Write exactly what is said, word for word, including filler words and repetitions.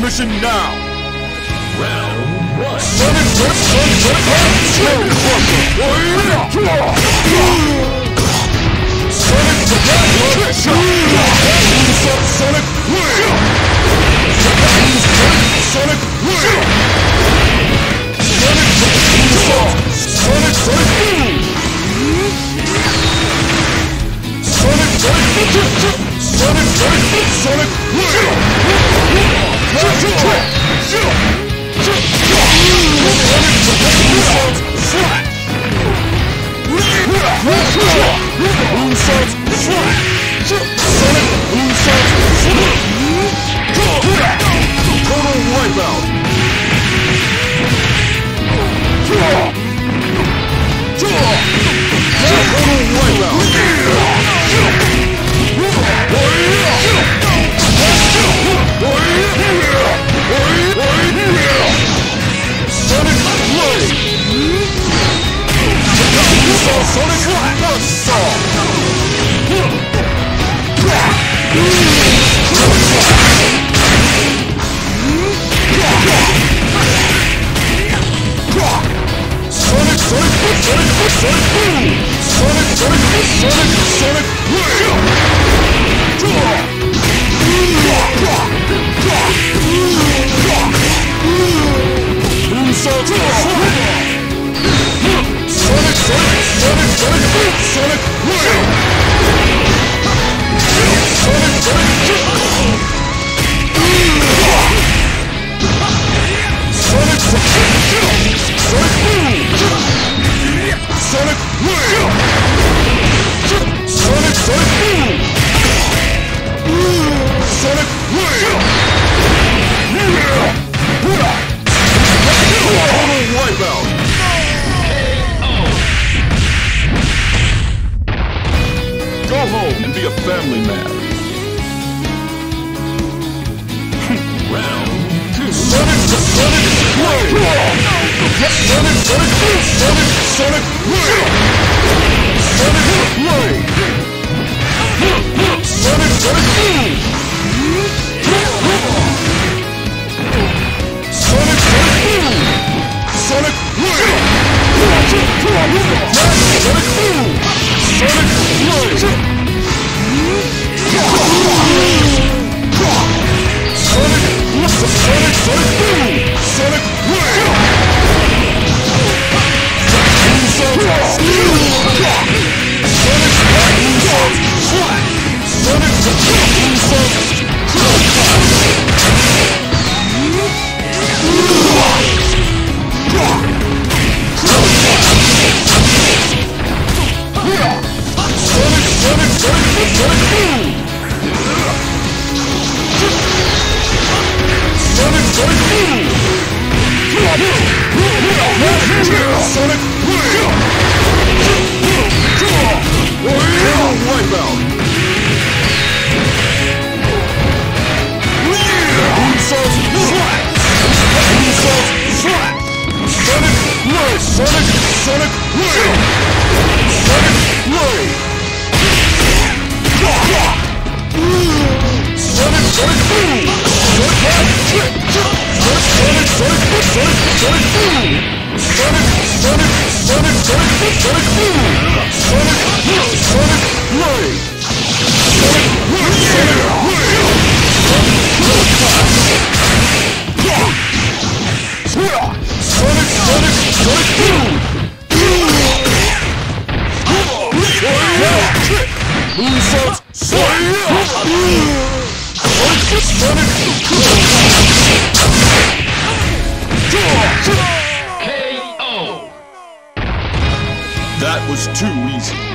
mission now! Round one. Sonic Sonic Sonic Sonic Sonic Sonic Sonic Total wipeout! Total family man. Round two. Sonic Sonic Sonic Sonic Sonic Sonic Sonic Blade. Sonic Sonic Sonic Sonic Sonic Blade. Sonic Blade. Sonic, Sonic, Sonic Boom! Sonic Wave! Sonic That was too easy.